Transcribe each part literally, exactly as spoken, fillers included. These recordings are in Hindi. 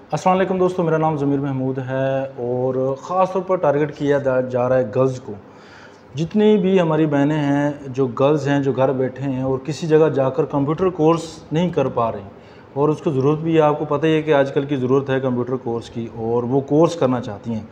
अस्सलाम वालेकुम दोस्तों, मेरा नाम ज़मीर महमूद है और ख़ास तौर पर टारगेट किया जा रहा है गर्ल्स को। जितनी भी हमारी बहनें हैं जो गर्ल्स हैं जो घर बैठे हैं और किसी जगह जाकर कंप्यूटर कोर्स नहीं कर पा रही और उसको ज़रूरत भी है, आपको पता ही है कि आजकल की ज़रूरत है कंप्यूटर कोर्स की, और वो कोर्स करना चाहती हैं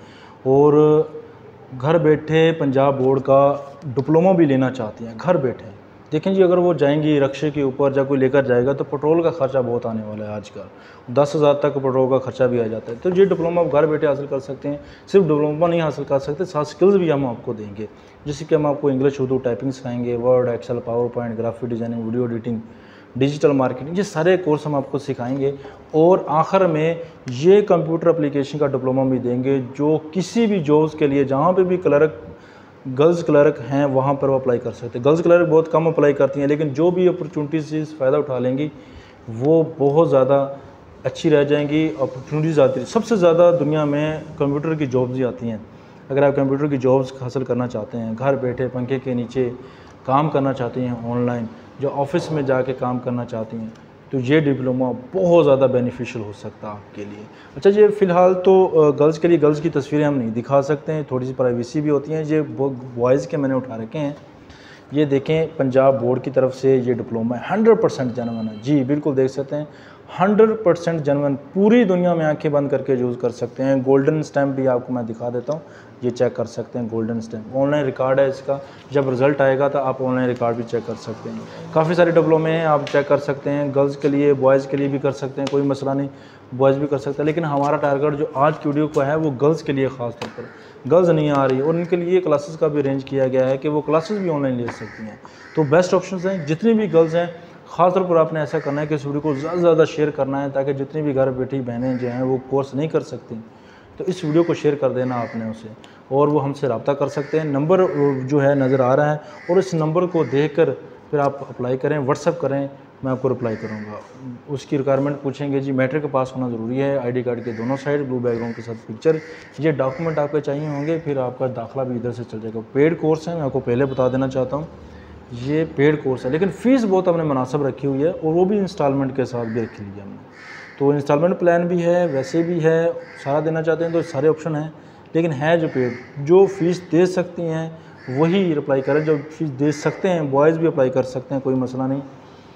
और घर बैठे पंजाब बोर्ड का डिप्लोमा भी लेना चाहती हैं घर बैठे। देखें जी, अगर वो जाएंगी रक्शे के ऊपर या कोई लेकर जाएगा तो पेट्रोल का खर्चा बहुत आने वाला है। आजकल दस हज़ार तक पेट्रोल का खर्चा भी आ जाता है। तो ये डिप्लोमा आप घर बैठे हासिल कर सकते हैं। सिर्फ डिप्लोमा नहीं हासिल कर सकते, साथ स्किल्स भी हम आपको देंगे, जैसे कि हम आपको इंग्लिश उर्दू टाइपिंग सिखाएंगे, word excel power point graphic designing video editing digital marketing, ये सारे कोर्स हम आपको सिखाएंगे और आखिर में ये कंप्यूटर एप्लीकेशन का डिप्लोमा भी देंगे जो किसी भी जॉब्स के लिए जहाँ पे भी क्लर्क गर्ल्स क्लर्क हैं वहाँ पर वो अप्लाई कर सकते हैं। गर्ल्स क्लर्क बहुत कम अप्लाई करती हैं, लेकिन जो भी अपॉर्चुनिटी से फ़ायदा उठा लेंगी वो बहुत ज़्यादा अच्छी रह जाएंगी। अपॉर्चुनिटीज़ आती है, सबसे ज़्यादा दुनिया में कंप्यूटर की जॉब्स ही आती हैं। अगर आप कंप्यूटर की जॉब्स हासिल करना चाहते हैं, घर बैठे पंखे के नीचे काम करना चाहती हैं, ऑनलाइन जो ऑफिस में जाके काम करना चाहती हैं, तो ये डिप्लोमा बहुत ज़्यादा बेनिफिशियल हो सकता है आपके लिए। अच्छा जी, फ़िलहाल तो गर्ल्स के लिए गर्ल्स की तस्वीरें हम नहीं दिखा सकते हैं, थोड़ी सी प्राइवेसी भी होती हैं। ये बॉयज़ के मैंने उठा रखे हैं। ये देखें, पंजाब बोर्ड की तरफ से ये डिप्लोमा है, हंड्रेड परसेंट जेन्युइन है। जी बिल्कुल देख सकते हैं, हंड्रेड परसेंट जेन्युइन, पूरी दुनिया में आंखें बंद करके यूज़ कर सकते हैं। गोल्डन स्टैम्प भी आपको मैं दिखा देता हूँ, ये चेक कर सकते हैं। गोल्डन स्टैम्प ऑनलाइन रिकॉर्ड है इसका, जब रिज़ल्ट आएगा तो आप ऑनलाइन रिकॉर्ड भी चेक कर सकते हैं। काफ़ी सारे डिप्लोमे हैं, आप चेक कर सकते हैं। गर्ल्स के लिए बॉयज़ के लिए भी कर सकते हैं, कोई मसला नहीं, बॉयज़ भी कर सकते हैं। लेकिन हमारा टारगेट जो आज की वीडियो को है वो गर्ल्स के लिए ख़ास तौर पर, गर्ल्स नहीं आ रही और उनके लिए क्लासेस का भी अरेंज किया गया है कि वो क्लासेस भी ऑनलाइन ले सकती हैं। तो बेस्ट ऑप्शंस हैं। जितनी भी गर्ल्स हैं, ख़ास तौर पर आपने ऐसा करना है कि इस वीडियो को ज़्यादा से ज़्यादा शेयर करना है, ताकि जितनी भी घर बैठी बहनें जो हैं वो कोर्स नहीं कर सकती, तो इस वीडियो को शेयर कर देना आपने उसे, और वो हमसे रब्ता कर सकते हैं। नंबर जो है नज़र आ रहा है और इस नंबर को देख कर फिर आप अप्लाई करें, व्हाट्सअप करें, मैं आपको रिप्लाई करूँगा। उसकी रिक्वायरमेंट पूछेंगे जी, मैट्रिक के पास होना ज़रूरी है, आईडी कार्ड के दोनों साइड ब्लू बैकग्राउंड के साथ पिक्चर, ये डॉक्यूमेंट आपके चाहिए होंगे, फिर आपका दाखिला भी इधर से चल जाएगा। पेड कोर्स है, मैं आपको पहले बता देना चाहता हूँ, ये पेड कोर्स है, लेकिन फ़ीस बहुत हमने मुनासिब रखी हुई है और वो भी इंस्टॉलमेंट के साथ भी रखी हुई है हमने। तो इंस्टॉलमेंट प्लान भी है, वैसे भी है, सारा देना चाहते हैं तो सारे ऑप्शन हैं, लेकिन है जो पेड। जो फ़ीस दे सकती हैं वही अप्लाई करें, जो फीस दे सकते हैं बॉयज़ भी अप्लाई कर सकते हैं, कोई मसला नहीं।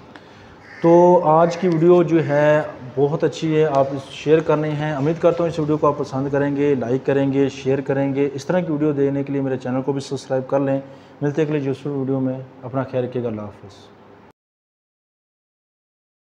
तो आज की वीडियो जो है बहुत अच्छी है, आप शेयर करनी है। उम्मीद करता हूँ इस वीडियो को आप पसंद करेंगे, लाइक करेंगे, शेयर करेंगे। इस तरह की वीडियो देखने के लिए मेरे चैनल को भी सब्सक्राइब कर लें। मिलते हैं अगले यूज़फुल वीडियो में। अपना ख्याल रखिएगा। अल्लाह हाफ़िज़।